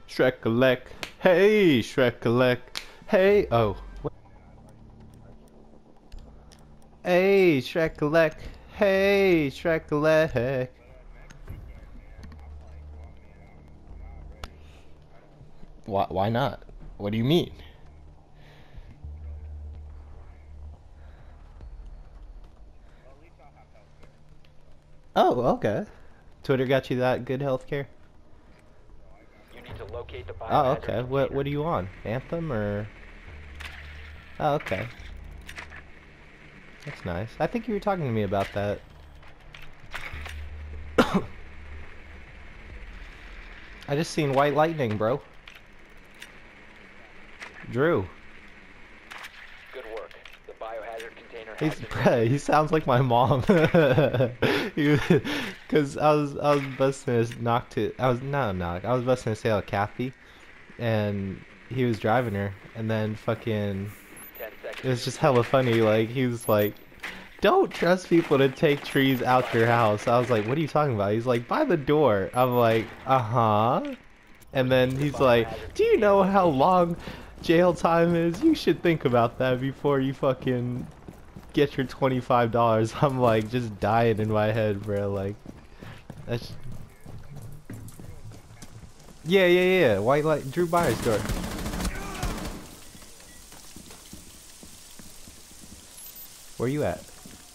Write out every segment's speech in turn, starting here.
Shrek-a-lek. Hey, Shrek-a-lek. Hey, oh. Hey, Shrek-a-lek. Hey, Shrek-a-lek. Why not? What do you mean? Oh, okay. Twitter got you that good healthcare? You need to locate the Oh, biohazard okay. What container. are you on? Anthem or? Oh, okay. That's nice. I think you were talking to me about that. I just seen White Lightning, bro. Drew. Good work. The biohazard container has He's been bruh, he located. sounds like my mom. Cause I was busting his knock to I was no knock. I was busting his tail at Kathy and he was driving her and then fucking 10 it seconds was to just hella insertion. funny, like he was like, don't trust people to take trees out your house. I was like, what are you talking about? He's like, by the door. I'm like, uh-huh. And then Proceed to the he's like, biohazard do you container know how location. long jail time is? You should think about that before you fucking get your $25. I'm like just dying in my head, bro. Like that's yeah. White light, Drew Byers door. Where you at?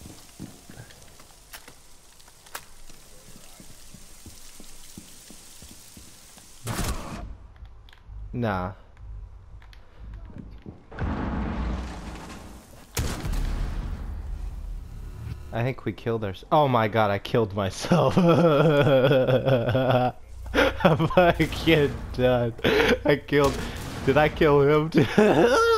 Nah. I think we killed our. Oh my god, I killed myself. I'm fucking done. I killed. Did I kill him?